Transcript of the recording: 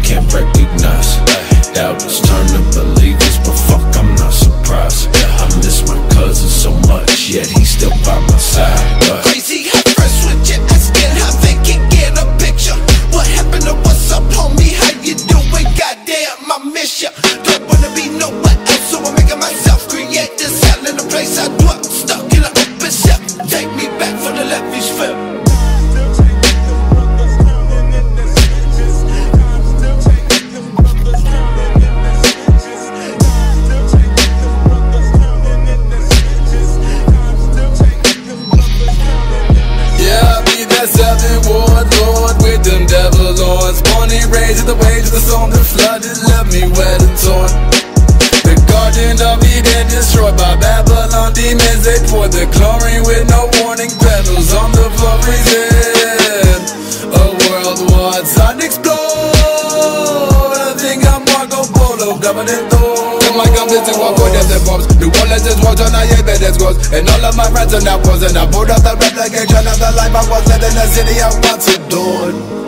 can't recognize. Doubters turn to believers, but fuck, I'm not surprised. I miss my cousin so much, yet he's still by my side. Crazy how fresh with you asking how they can get a picture. What happened to what's up, homie? How you doing? Goddamn, I miss ya. Don't wanna be nowhere else, so I'm making myself create this hell in the place I dwell. Stuck in an open shell. Take me back for the levees fell. Lord with them devil horns. Born and raised at the waves of the storm that flooded, left me wet and torn. The Garden of Eden destroyed by Babylon demons. They poured the chlorine with no warning. Petals on the floor freezing. A world war unexplored. I think I'm Marco Polo, government door. Like I'm missing one for death and bombs. New Orleans is war on I bet that's gross. And all of my friends are now frozen. I pulled up the replication of the life I was living in the city I once adored.